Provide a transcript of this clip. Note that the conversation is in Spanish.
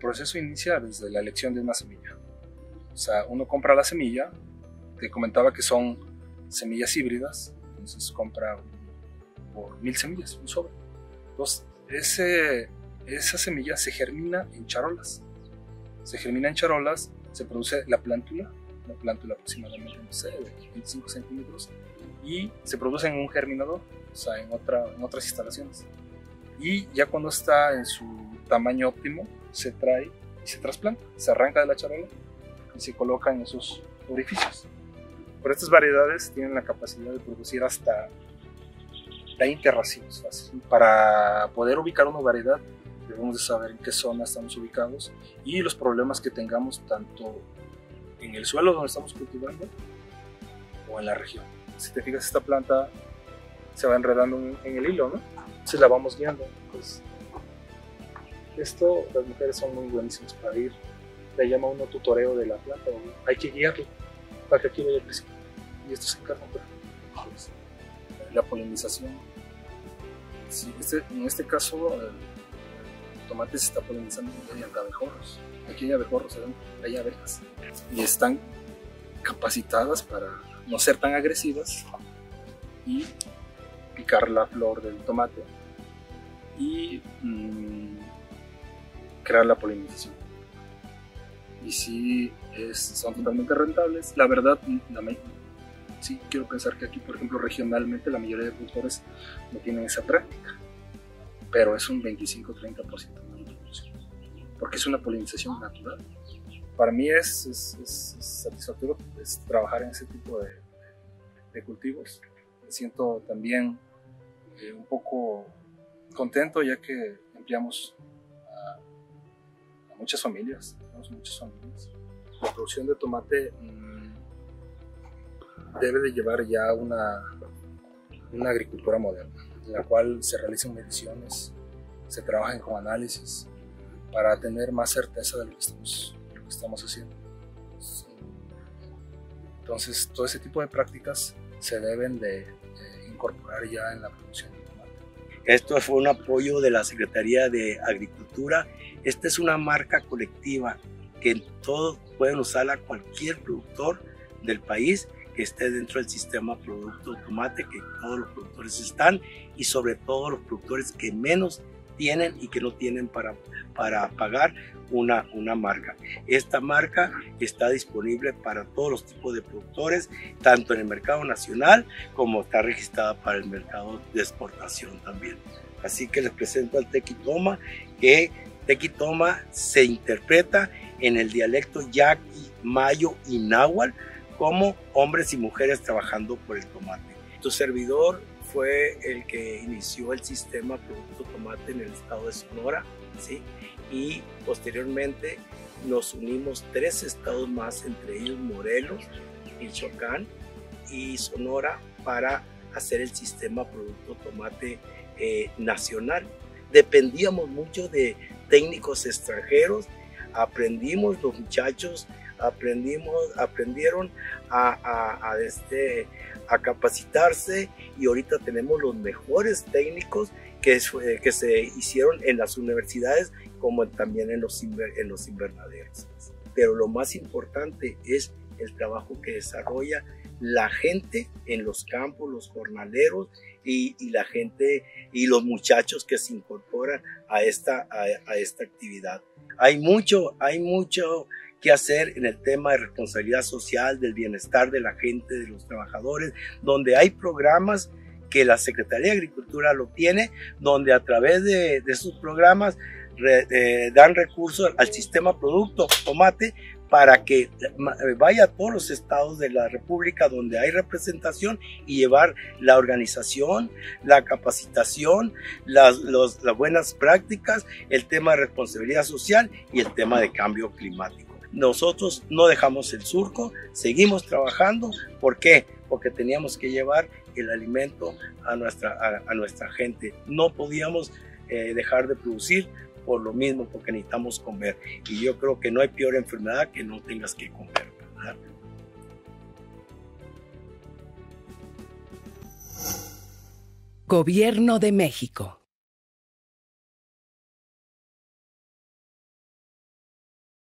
proceso inicia desde la elección de una semilla. O sea, uno compra la semilla, te comentaba que son semillas híbridas, entonces compra por 1000 semillas, un sobre. Entonces, esa semilla se germina en charolas. Se produce la plántula aproximadamente, no sé, de 25 centímetros, y se produce en un germinador, o sea, en otras instalaciones. Y ya cuando está en su tamaño óptimo, se trae y se trasplanta, se arranca de la charola y se coloca en esos orificios. Pero estas variedades tienen la capacidad de producir hasta 20 racimos fácil. Para poder ubicar una variedad, debemos de saber en qué zona estamos ubicados y los problemas que tengamos tanto en el suelo donde estamos cultivando o en la región. Si te fijas, esta planta se va enredando en el hilo, ¿no? Entonces la vamos guiando. Pues, esto las mujeres son muy buenísimas para ir. Le llama uno tutoreo de la planta, ¿no? Hay que guiarlo para que aquí vaya creciendo. Y esto se encarga pues, la polinización. Sí, en este caso el tomate se está polinizando mediante abejorros. Aquí hay abejorros, hay abejas y están capacitadas para no ser tan agresivas y picar la flor del tomate y crear la polinización. Y sí, son totalmente rentables. La verdad, sí quiero pensar que aquí, por ejemplo, regionalmente la mayoría de productores no tienen esa práctica, pero es un 25-30% de producción, porque es una polinización natural. Para mí es satisfactorio trabajar en ese tipo de cultivos. Me siento también un poco contento, ya que empleamos a muchas familias. La producción de tomate debe de llevar ya una agricultura moderna, en la cual se realizan mediciones, se trabajan con análisis para tener más certeza de lo que estamos haciendo. Entonces, todo ese tipo de prácticas se deben de incorporar ya en la producción de tomate. Esto fue un apoyo de la Secretaría de Agricultura. Esta es una marca colectiva que todos pueden usarla, cualquier productor del país que esté dentro del sistema Producto Tomate, que todos los productores están, y sobre todo los productores que menos tienen y que no tienen para pagar una marca. Esta marca está disponible para todos los tipos de productores, tanto en el mercado nacional como está registrada para el mercado de exportación también. Así que les presento al Tequitoma, que Tequitoma se interpreta en el dialecto yaqui, mayo y náhuatl como hombres y mujeres trabajando por el tomate. Tu servidor fue el que inició el sistema Producto Tomate en el estado de Sonora, ¿sí? Y posteriormente nos unimos 3 estados más, entre ellos Morelos, Michoacán y Sonora, para hacer el sistema Producto Tomate nacional. Dependíamos mucho de técnicos extranjeros, aprendimos, los muchachos aprendieron a capacitarse, y ahorita tenemos los mejores técnicos que se hicieron en las universidades como también en los invernaderos. Pero lo más importante es el trabajo que desarrolla la gente en los campos, los jornaleros y la gente y los muchachos que se incorporan a esta actividad. Hay mucho que hacer en el tema de responsabilidad social, del bienestar de la gente, de los trabajadores, donde hay programas que la Secretaría de Agricultura lo tiene, donde a través de esos programas dan recursos al sistema Producto Tomate para que vaya a todos los estados de la República donde hay representación y llevar la organización, la capacitación, las buenas prácticas, el tema de responsabilidad social y el tema de cambio climático. Nosotros no dejamos el surco, seguimos trabajando. ¿Por qué? Porque teníamos que llevar el alimento a nuestra gente. No podíamos dejar de producir por lo mismo, porque necesitamos comer. Y yo creo que no hay peor enfermedad que no tengas que comer, ¿verdad? Gobierno de México.